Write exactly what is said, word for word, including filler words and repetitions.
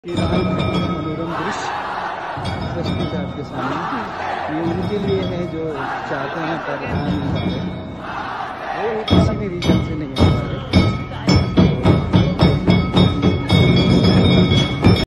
ये रहा मनोरम दृश्य तस्वीर आपके सामने। ये उनके लिए है जो चाहते हैं पर आ नहीं पा रहे। वो किसी भी रीजन